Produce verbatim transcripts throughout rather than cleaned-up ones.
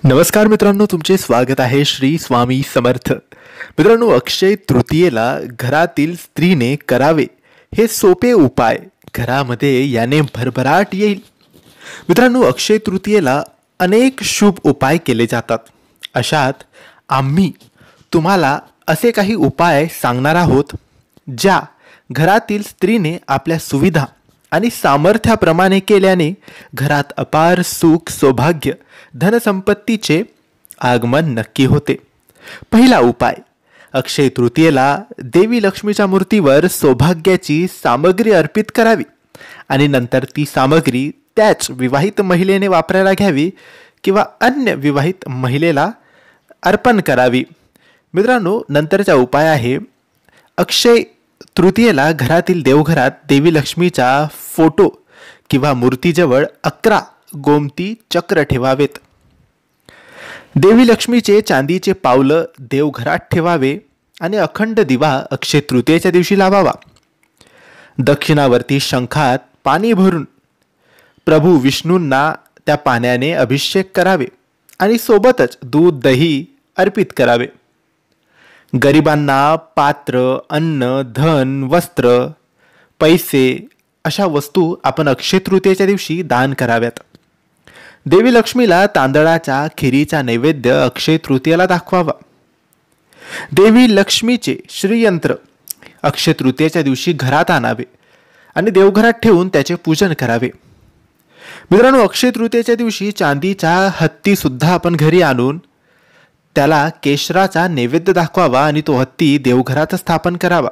नमस्कार मित्रांनो, तुमचे स्वागत आहे श्री स्वामी समर्थ. मित्रांनो, अक्षय तृतीयेला घरातील स्त्रीने करावे हे सोपे उपाय घरामध्ये याने भरभराट येईल. मित्रांनो, अक्षय तृतीयेला अनेक शुभ उपाय केले जातात. अशात आम्ही तुम्हाला असे काही उपाय सांगणार आहोत ज्या घरातील स्त्रीने आपल्या सुविधा आणि सामर्थ्याप्रमाणे केल्याने घरात अपार सुख, सौभाग्य, धनसंपत्तीचे आगमन नक्की होते. पहिला उपाय, अक्षय तृतीयेला देवी लक्ष्मीच्या मूर्तीवर सौभाग्याची सामग्री अर्पित करावी आणि नंतर ती सामग्री त्याच विवाहित महिलेने वापरायला घ्यावी किंवा अन्य विवाहित महिलेला अर्पण करावी. मित्रांनो, नंतरचा उपाय आहे, अक्षय तृतीयेला घरातील देवघरात देवी लक्ष्मीच्या फोटो किंवा मूर्तीजवळ अकरा गोमती चक्र ठेवावेत. देवी लक्ष्मीचे चांदीचे पावलं देवघरात ठेवावे आणि अखंड दिवा अक्षय तृतीयेच्या दिवशी लावावा. दक्षिणावर्ती शंखात पाणी भरून प्रभू विष्णूंना त्या पाण्याने अभिषेक करावे आणि सोबतच दूध दही अर्पित करावे. गरिबांना पात्र, अन्न, धन, वस्त्र, पैसे अशा वस्तू आपण अक्षय तृतीयेच्या दिवशी दान कराव्यात. देवी लक्ष्मीला तांदळाच्या खिरीचा नैवेद्य अक्षय तृतीयेला दाखवावा. देवी लक्ष्मीचे श्रीयंत्र अक्षय तृतीयेच्या दिवशी घरात आणावे आणि देवघरात ठेवून त्याचे पूजन करावे. मित्रांनो, अक्षय तृतीयेच्या दिवशी चांदीचा हत्ती सुद्धा आपण घरी आणून त्याला केशराचा नैवेद्य दाखवावा आणि तो हत्ती देवघरात स्थापन करावा.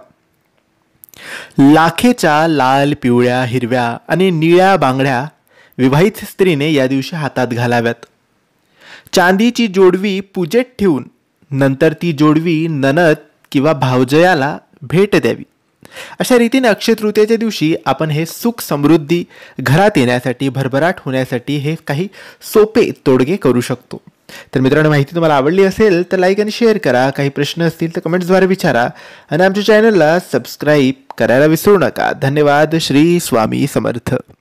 लाखेच्या लाल, पिवळ्या, हिरव्या आणि निळ्या बांगड्या विवाहित स्त्रीने या दिवशी हातात घालाव्यात. चांदीची जोडवी पूजेत ठेवून नंतर ती जोडवी नणद किंवा भावजयाला भेट द्यावी. अशा रीतीने अक्षय तृतीयेच्या दिवशी आपण हे सुख समृद्धी घरात येण्यासाठी, भरभराट होण्यासाठी हे काही सोपे तोडगे करू शकतो. तर मित्रांनो, माहिती तुम्हाला आवडली असेल तर लाईक आणि शेअर करा. काही प्रश्न असतील तर कमेंट्सद्वारे विचारा आणि आमच्या चॅनलला सबस्क्राईब करायला विसरू नका. धन्यवाद. श्री स्वामी समर्थ.